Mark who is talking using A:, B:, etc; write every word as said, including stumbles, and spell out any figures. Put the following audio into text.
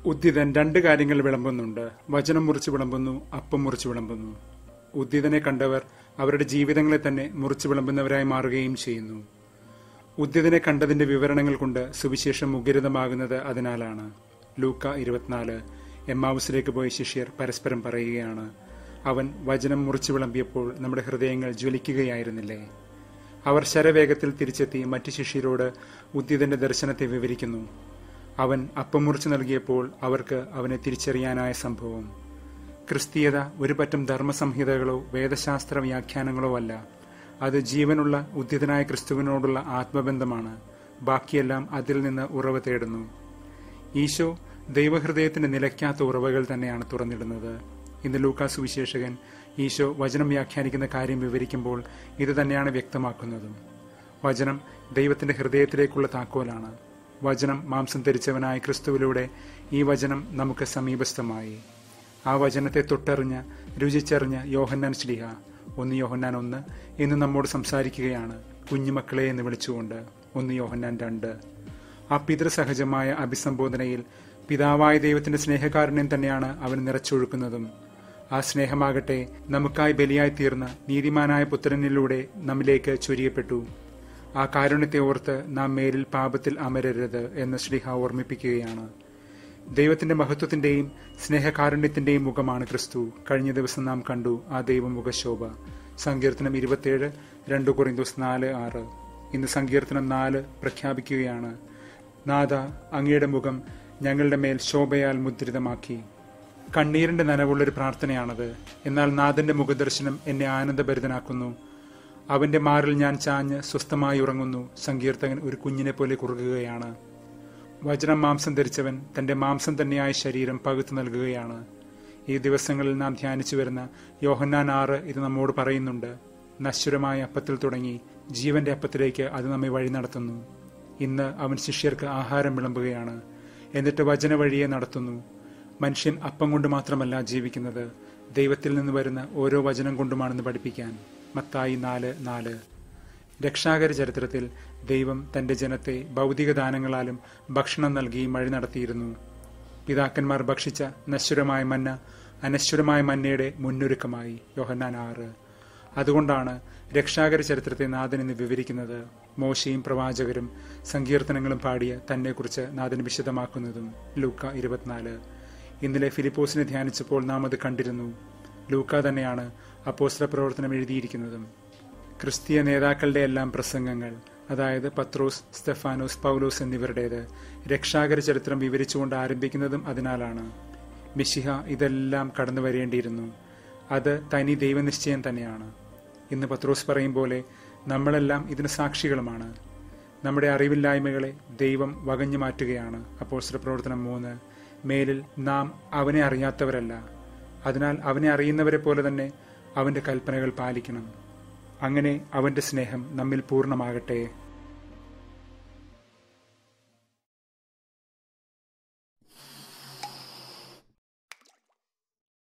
A: ഉദ്ധിതൻ രണ്ട് കാര്യങ്ങൾ വിളമ്പുന്നുണ്ട്. വചനം മുറിച്ച് വിളമ്പുന്നു, അപ്പം മുറിച്ച് വിളമ്പുന്നു. ഉദ്ധിതനെ കണ്ടവർ അവരുടെ ജീവിതങ്ങളെ തന്നെ മുറിച്ച് വിളമ്പുന്നവരായി മാറുകയും ചെയ്യുന്നു. ഉദ്ധിതനെ കണ്ടതിന്റെ വിവരണങ്ങൾ കൊണ്ട് സുവിശേഷം മുഖരിതമാകുന്നത് അതിനാലാണ്. ലൂക്ക ഇരുപത്തിനാല്. എമ്മാവുസിലേക്ക് പോയ ശിഷ്യർ പരസ്പരം പറയുകയാണ്, അവൻ വചനം മുറിച്ചു വിളമ്പിയപ്പോൾ നമ്മുടെ ഹൃദയങ്ങൾ ജ്വലിക്കുകയായിരുന്നില്ലേ. അവർ ശരവേഗത്തിൽ തിരിച്ചെത്തി മറ്റു ശിഷ്യരോട് ഉദ്ധിതന്റെ ദർശനത്തെ വിവരിക്കുന്നു. അവൻ അപ്പം മുറിച്ചു നൽകിയപ്പോൾ അവർക്ക് അവനെ തിരിച്ചറിയാനായ സംഭവം. ക്രിസ്തീയത ഒരു പറ്റം ധർമ്മസംഹിതകളോ വേദശാസ്ത്ര വ്യാഖ്യാനങ്ങളോ അല്ല. അത് ജീവനുള്ള ഉദ്ധിതനായ ക്രിസ്തുവിനോടുള്ള ആത്മബന്ധമാണ്. ബാക്കിയെല്ലാം അതിൽ നിന്ന് ഉറവ തേടുന്നു. ഈശോ ദൈവഹൃദയത്തിന്റെ നിലയ്ക്കാത്ത ഉറവകൾ തന്നെയാണ് തുറന്നിടുന്നത്. ഇന്ന് ലൂക്കാ സുവിശേഷകൻ ഈശോ വചനം വ്യാഖ്യാനിക്കുന്ന കാര്യം വിവരിക്കുമ്പോൾ ഇത് തന്നെയാണ് വ്യക്തമാക്കുന്നതും. വചനം ദൈവത്തിന്റെ ഹൃദയത്തിലേക്കുള്ള താക്കോലാണ്. വചനം മാംസം ധരിച്ചവനായ ക്രിസ്തുവിലൂടെ ഈ വചനം നമുക്ക് സമീപസ്ഥമായി. ആ വചനത്തെ തൊട്ടറിഞ്ഞ് രുചിച്ചറിഞ്ഞ് യോഹന്നാൻ ശ്ലീഹ ഒന്ന് യോഹന്നാൻ ഒന്ന് എന്ന് നമ്മോട് സംസാരിക്കുകയാണ്, കുഞ്ഞുമക്കളെ എന്ന് വിളിച്ചുകൊണ്ട്. ഒന്ന് യോഹന്നാൻ രണ്ട്. ആ പിതൃസഹജമായ അഭിസംബോധനയിൽ പിതാവായ ദൈവത്തിന്റെ സ്നേഹകാരുണ്യം തന്നെയാണ് അവൻ നിറച്ചൊഴുക്കുന്നതും. ആ സ്നേഹമാകട്ടെ നമുക്കായി ബലിയായി തീർന്ന നീതിമാനായ പുത്രനിലൂടെ നമ്മിലേക്ക് ചൊരിയപ്പെട്ടു. ആ കാരുണ്യത്തെ ഓർത്ത് നാം മേലിൽ പാപത്തിൽ അമരരുത് എന്ന് ശ്ലീഹ ഓർമ്മിപ്പിക്കുകയാണ്. ദൈവത്തിന്റെ മഹത്വത്തിന്റെയും സ്നേഹകാരുണ്യത്തിന്റെയും മുഖമാണ് ക്രിസ്തു. കഴിഞ്ഞ ദിവസം നാം കണ്ടു ആ ദൈവമുഖശോഭ. സങ്കീർത്തനം ഇരുപത്തിയേഴ്, രണ്ട് കൊറിന്തോസ് നാല് ആറ്. ഇന്ന് സങ്കീർത്തനം നാല് പ്രഖ്യാപിക്കുകയാണ്, നാഥ അങ്ങയുടെ മുഖം ഞങ്ങളുടെ മേൽ ശോഭയാൽ മുദ്രിതമാക്കി. കണ്ണീരിന്റെ നനവുള്ളൊരു പ്രാർത്ഥനയാണത്. എന്നാൽ നാഥന്റെ മുഖദർശനം എന്നെ ആനന്ദഭരിതനാക്കുന്നു. അവന്റെ മാറിൽ ഞാൻ ചാഞ്ഞ് സ്വസ്ഥമായി ഉറങ്ങുന്നു. സങ്കീർത്തകൻ ഒരു കുഞ്ഞിനെ പോലെ കുറുകുകയാണ്. വചനം മാംസം ധരിച്ചവൻ തന്റെ മാംസം തന്നെയായ ശരീരം പകുത്തു നൽകുകയാണ്. ഈ ദിവസങ്ങളിൽ നാം ധ്യാനിച്ചു വരുന്ന യോഹന്നാൻ ആറ് ഇത് നമ്മോട് പറയുന്നുണ്ട്. നശ്വരമായ അപ്പത്തിൽ തുടങ്ങി ജീവന്റെ അപ്പത്തിലേക്ക് അത് നമ്മെ വഴി നടത്തുന്നു. ഇന്ന് അവൻ ശിഷ്യർക്ക് ആഹാരം വിളമ്പുകയാണ്, എന്നിട്ട് വചന വഴിയെ നടത്തുന്നു. മനുഷ്യൻ അപ്പം കൊണ്ട് മാത്രമല്ല ജീവിക്കുന്നത്, ദൈവത്തിൽ നിന്ന് വരുന്ന ഓരോ വചനം കൊണ്ടുമാണെന്ന് പഠിപ്പിക്കാൻ. മത്തായി നാല് നാല്. രക്ഷാകര ചരിത്രത്തിൽ ദൈവം തന്റെ ജനത്തെ ഭൗതിക ദാനങ്ങളാലും ഭക്ഷണം നൽകി വഴി നടത്തിയിരുന്നു. പിതാക്കന്മാർ ഭക്ഷിച്ച നശ്വരമായ മന്ന അനശ്വരമായ മന്നയുടെ മുന്നൊരുക്കമായി. യോഹന്നാൻ ആറ്. അതുകൊണ്ടാണ് രക്ഷാകര ചരിത്രത്തെ നാഥൻ എന്ന് വിവരിക്കുന്നത്. മോശയും പ്രവാചകരും സങ്കീർത്തനങ്ങളും പാടിയ തന്നെക്കുറിച്ച് നാഥൻ വിശദമാക്കുന്നതും. ലൂക്ക ഇരുപത്തിനാല്. ഇന്നലെ ഫിലിപ്പോസിനെ ധ്യാനിച്ചപ്പോൾ നാം അത് കണ്ടിരുന്നു. ലൂക്ക തന്നെയാണ് അപ്പോസ്തല പ്രവർത്തനം എഴുതിയിരിക്കുന്നതും. ക്രിസ്തീയ നേതാക്കളുടെ എല്ലാം പ്രസംഗങ്ങൾ, അതായത് പത്രോസ്, സ്തെഫാനോസ്, പൗലോസ് എന്നിവരുടേത് രക്ഷാകര ചരിത്രം വിവരിച്ചുകൊണ്ട് ആരംഭിക്കുന്നതും അതിനാലാണ്. മിശിഹ ഇതെല്ലാം കടന്നു വരേണ്ടിയിരുന്നു. അത് തനി ദൈവനിശ്ചയം തന്നെയാണ്. ഇന്ന് പത്രോസ് പറയും പോലെ നമ്മളെല്ലാം ഇതിന് സാക്ഷികളുമാണ്. നമ്മുടെ അറിവില്ലായ്മകളെ ദൈവം വകഞ്ഞു മാറ്റുകയാണ്. അപ്പോസ്തല പ്രവർത്തനം മൂന്ന്. മേലിൽ നാം അവനെ അറിയാത്തവരല്ല, അതിനാൽ അവനെ അറിയുന്നവരെ പോലെ തന്നെ അവന്റെ കൽപ്പനകൾ പാലിക്കണം. അങ്ങനെ അവന്റെ സ്നേഹം നമ്മിൽ പൂർണ്ണമാകട്ടെ.